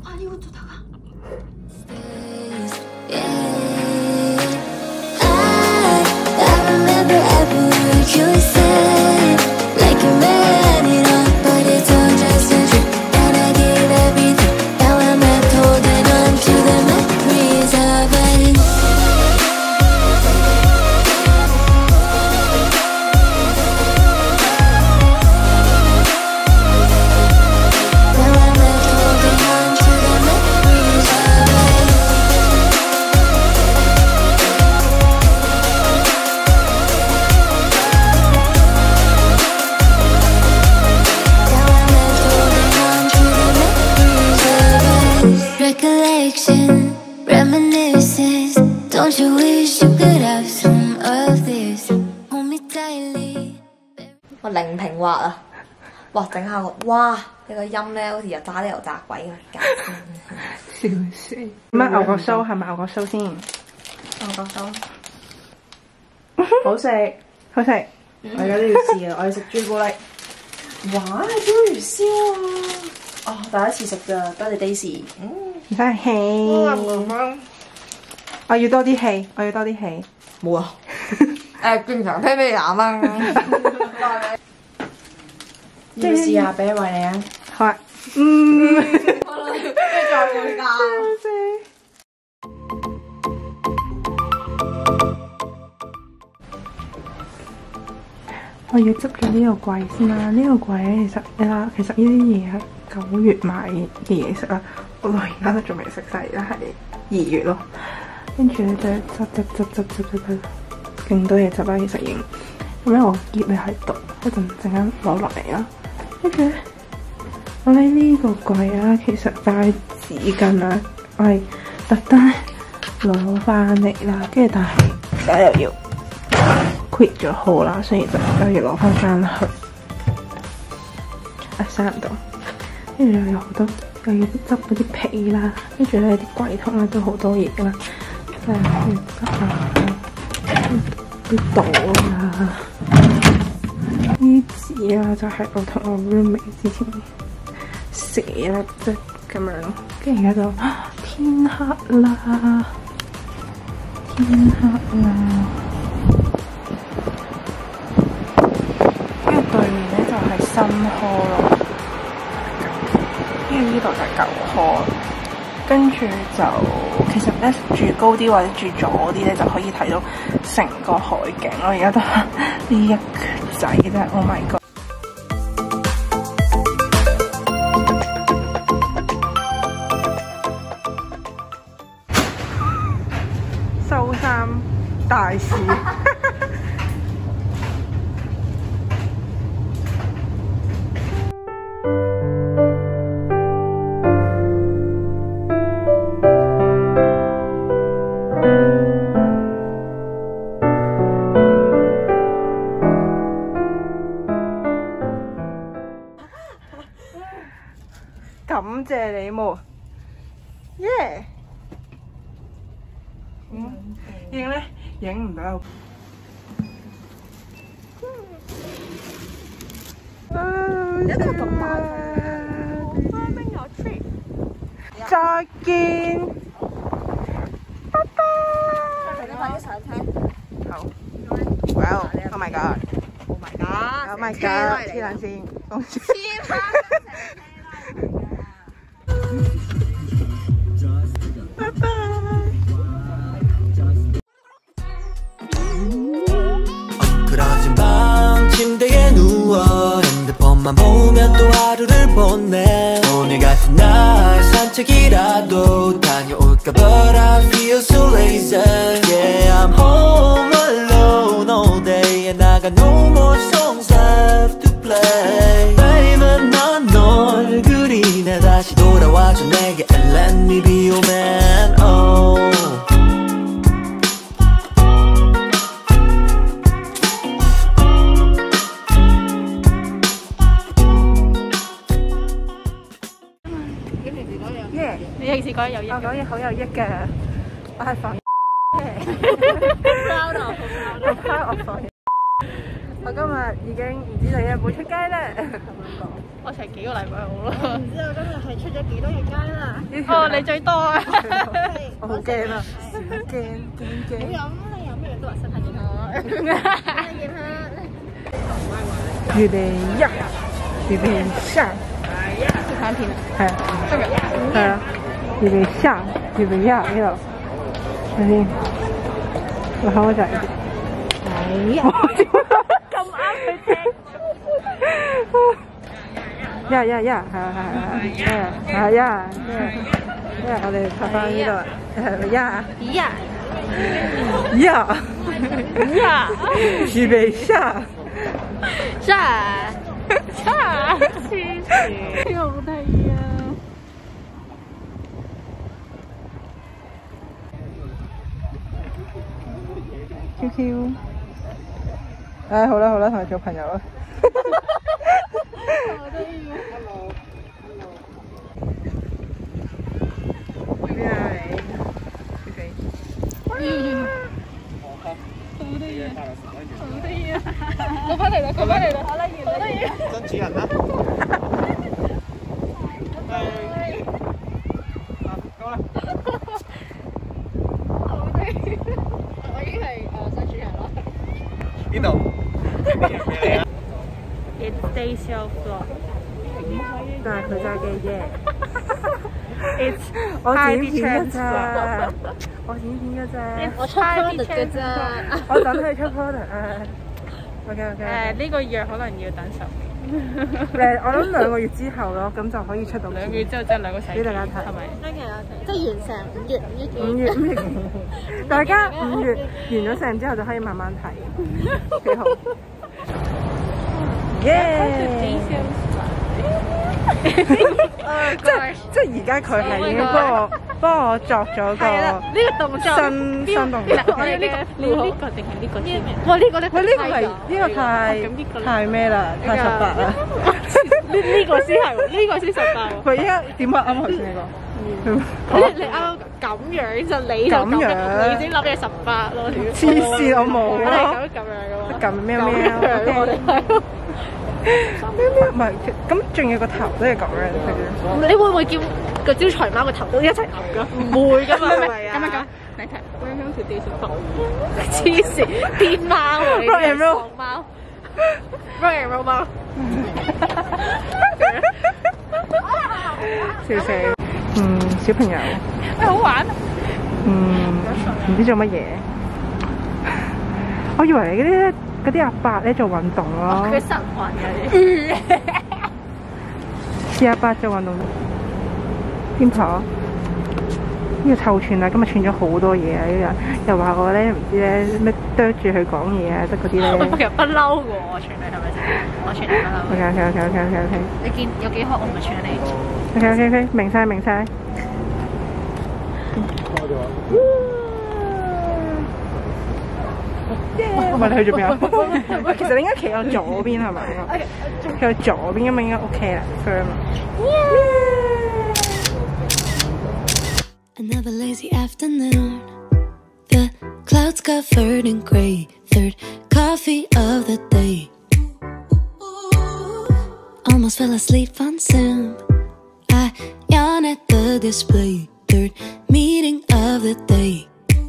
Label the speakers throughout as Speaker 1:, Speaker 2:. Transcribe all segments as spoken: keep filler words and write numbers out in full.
Speaker 1: 아 이곳저다가. Don't you wish you could have some of this? Hold me tightly. 我零平滑啊！哇，整下個，哇！你個音咧好似又炸啲油炸鬼咁，笑死！
Speaker 2: 乜牛角酥係咪牛角酥先？
Speaker 1: 牛角酥
Speaker 3: 好食，
Speaker 2: 好食。
Speaker 3: 我而家都要試啊！我要食朱古力。哇，係章魚燒啊！哦，第一次食㗎，多謝 Daisy。嗯，
Speaker 2: 唔使氣。我要多啲氣，我要多啲氣。
Speaker 1: 冇啊！誒，正常聽咩廿蚊？
Speaker 3: 要唔要試下俾一位你啊？
Speaker 2: 好啊。嗯。
Speaker 1: 跟住再會㗎。
Speaker 2: 我要執咗呢個櫃先啦。呢、這個櫃咧，其實你睇，其實呢啲嘢係九月買嘅嘢食啦。我到而家都仲未食晒，而家係二月咯。跟住咧就執執執執執執執，勁多嘢執啦。其實已經咁咧，我篋咧喺度，一陣陣間攞落嚟啦。跟住咧，我咧呢個櫃啦，其實帶紙巾啦，我係特登攞翻嚟啦。跟住但係而家又要 quit 咗號啦，所以就又要攞翻翻去。啊，閂唔到。跟住又有好多，又要執嗰啲被啦。跟住咧啲櫃桶咧都好多嘢啦。誒，要執啊！啲袋啊，啲紙啊，就係我同我 roommate 之前寫啦，即係咁樣咯。跟住而家就天黑啦，天黑啦。跟住對面咧就係新科咯，跟住呢度就係舊科。跟住就其實咧住高啲或者住左啲咧就可以睇到成個海景咯。而家得呢一橛仔啫 ，Oh my god！ 收衫大事。感謝你們，耶！嗯，影咧影唔到。一定咁大。Farming your trip。再見。拜拜。大家快啲上車。好。Wow！Oh my god！Oh my god！Oh my god！黐撚線，公司。拜拜。
Speaker 4: 엉클어진 밤 침대에 누워 핸드폰만 보며 또 하루를 보내 오늘 같은 날 산책이라도 다녀올까 But I feel so lazy Yeah I'm home alone all day And I got no more songs left to play Baby 난 널 그리네 다시 돌아와줘 내게 And let me be your man oh
Speaker 2: 你平時講有益，我講嘢好有益嘅，我係防嘅。proud of，好 proud of 防。我今日已經唔知第一日冇出街啦。咁樣講。
Speaker 5: 我成幾個禮拜好咯。
Speaker 6: 然之後今日係出咗幾多日街啦？
Speaker 5: 哦，你最多啊！
Speaker 2: 我好驚啊！驚驚驚！
Speaker 6: 飲你飲咩都話身體健康，身體健康。
Speaker 2: 預備一，預備上。
Speaker 5: 看片
Speaker 2: 係啊，係啊，預備上，預備一呢度。睇先，我口仔。哎呀！
Speaker 5: 咁啱佢聽。
Speaker 2: 呀呀呀！係啊係啊係啊係啊！因為我哋拍翻呢度係呀
Speaker 5: 呀
Speaker 2: 呀
Speaker 5: 呀！
Speaker 2: 預備上
Speaker 5: 上上，黐線，好得意啊
Speaker 2: ！Q Q， 唉好啦好啦，同佢做朋友啦。
Speaker 5: 好得意啊！
Speaker 2: 邊啊你？小肥。
Speaker 5: 好得意啊！好得意啊！過翻嚟啦，過翻嚟啦，好得意，好得意。
Speaker 7: 真主人啦！夠啦！
Speaker 5: 好得意！我已經係誒新主人啦。
Speaker 7: 邊度？咩嚟啊
Speaker 5: It's day show vlog。
Speaker 2: 但係佢揸機啫。
Speaker 5: It's
Speaker 2: 我剪片㗎咋，我剪片㗎咋。
Speaker 6: 我出 product 嘅咋。
Speaker 2: 我等佢出 product 啊。OK OK。
Speaker 5: 誒呢個藥可能要等十年。
Speaker 2: 誒，我諗兩個月之後咯，咁就可以出到
Speaker 5: 兩個月之後即係兩個世紀，
Speaker 2: 俾大家睇，
Speaker 5: 係咪？
Speaker 6: OK OK，即係完成五月五月幾。
Speaker 2: 五月五月幾？大家五月完咗成之後就可以慢慢睇，幾好。耶！即係即係而家佢係已經幫我幫我作咗個
Speaker 5: 呢個動作
Speaker 2: 新新動作。
Speaker 5: 我哋呢個你要呢個定係呢個添？哇！呢個咧，
Speaker 2: 喂，呢個係呢個太太咩啦？太十八啦！
Speaker 5: 呢呢個先係，呢個先十八喎。
Speaker 2: 佢依家點啊？啱頭先呢個。
Speaker 5: 你你啱啱咁樣就你就咁樣，你先諗嘢十八咯。
Speaker 2: 黐線，我冇
Speaker 5: 我哋
Speaker 2: 咯。
Speaker 5: 咁咁樣嘅喎。
Speaker 2: 咁喵喵，
Speaker 5: 我哋係。
Speaker 2: 喵喵，唔係，咁仲有個頭都係咁樣。
Speaker 5: 你會唔會叫個招財貓個頭都一齊揼㗎？唔會㗎嘛，係咪啊？咁樣講，你睇 Welcome to Day Show。黐線，癲貓喎！
Speaker 2: Rock and roll
Speaker 5: 貓 ，Rock and roll 貓。
Speaker 2: 笑死，嗯，小朋友，
Speaker 5: 喂，好玩啊！
Speaker 2: 嗯，唔知做乜嘢。我以為你嗰啲嗰啲阿伯咧做運動咯。
Speaker 5: 佢失魂嘅啲。
Speaker 2: 似阿伯做運動。邊婆？呢個臭串啊！今日串咗好多嘢啊！呢個又話我咧唔知咧咩啄住佢講嘢啊，得嗰啲咧。
Speaker 5: 我其實不嬲嘅喎，我串你係咪先？我串你不嬲。
Speaker 2: OK OK OK OK OK OK。
Speaker 5: 你見有幾渴，我咪串你。
Speaker 2: OK OK OK，明晒明晒。我問你去做咩啊？喂，其實你應該企我左邊係咪？企我左邊咁咪應該 OK 啦 ，firm 啦。
Speaker 8: Another lazy afternoon. The clouds covered in gray. Third coffee of the day. Almost fell asleep on Zoom. I yawn at the display. Third meeting of the day.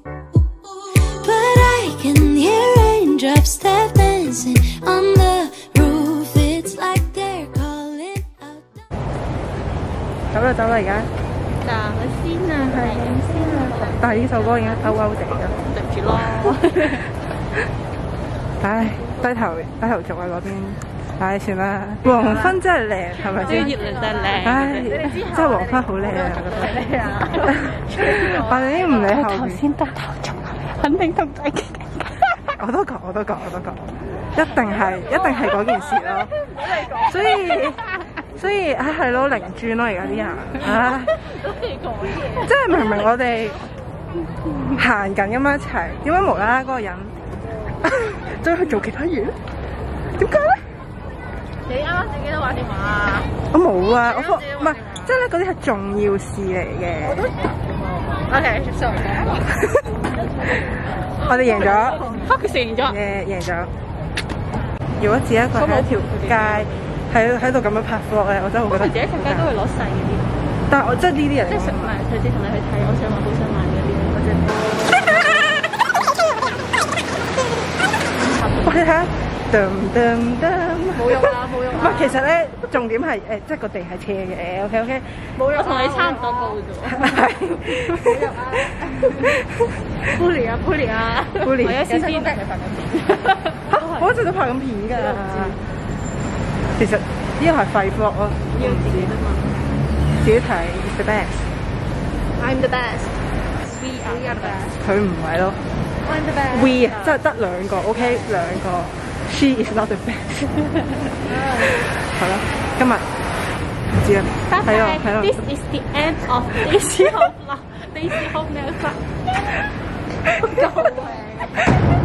Speaker 8: But I can hear raindrops tap dancing on the roof. It's like they're calling out.
Speaker 2: 走啦走啦而家。
Speaker 5: 嗱，我先啊，係先啊。
Speaker 2: 但係呢首歌已經勾勾地啦。
Speaker 5: 對唔住咯。
Speaker 2: 唉，低頭低頭族啊嗰邊。唉，算啦。黃昏真係靚，係咪先？
Speaker 5: 月亮真係靚。
Speaker 2: 唉，真係黃昏好靚啊！
Speaker 5: 係啊。
Speaker 2: 我哋已經唔理後邊。
Speaker 5: 頭先低頭族，肯定同大家。
Speaker 2: 我都講，我都講，我都講，一定係，一定係嗰件事咯。所以，所以唉係咯，零轉咯而家啲人，唉，即係明明我哋行緊咁樣一齊，點解無啦啦嗰個人走去做其他嘢咧？點解咧？
Speaker 5: 你啱啱自己都玩電話啊？
Speaker 2: 我冇啊，我唔係，即係咧嗰啲係重要事嚟嘅。
Speaker 5: O K，sorry。
Speaker 2: 我哋贏咗，
Speaker 5: 佢贏咗，
Speaker 2: 贏贏咗。如果自己一個人喺條街喺喺度咁樣拍 vlog 咧，我真係會覺得。
Speaker 5: 佢自己更加都會攞細嗰啲。
Speaker 2: 但係我即係呢啲人，
Speaker 5: 即係唔係佢直同你去睇，我想買好想買嗰啲，我真係。
Speaker 2: 喂，你睇下，噔噔噔，
Speaker 5: 冇用啦，冇用啦。
Speaker 2: 唔係，其實咧重點係誒，即係個地係斜嘅，OK OK。
Speaker 5: 冇用，我同你差唔多高啫喎。冇用啊 ！Bully 啊 ，Bully 啊
Speaker 2: ，Bully。
Speaker 5: 我而家先知佢拍緊片。
Speaker 2: 嚇！我一直都拍緊片㗎。其實呢個係廢 vlog 咯，
Speaker 5: 要自己啫嘛。
Speaker 2: 自己睇 is the best。
Speaker 5: I'm the best. We are the best.
Speaker 2: 佢唔係咯。
Speaker 5: I'm the best.
Speaker 2: We 即係得兩個 ，OK 兩個。She is not the best。係咯，今日唔知啊，睇咯睇咯。
Speaker 5: This is the end of this vlog. This vlog never. Go away.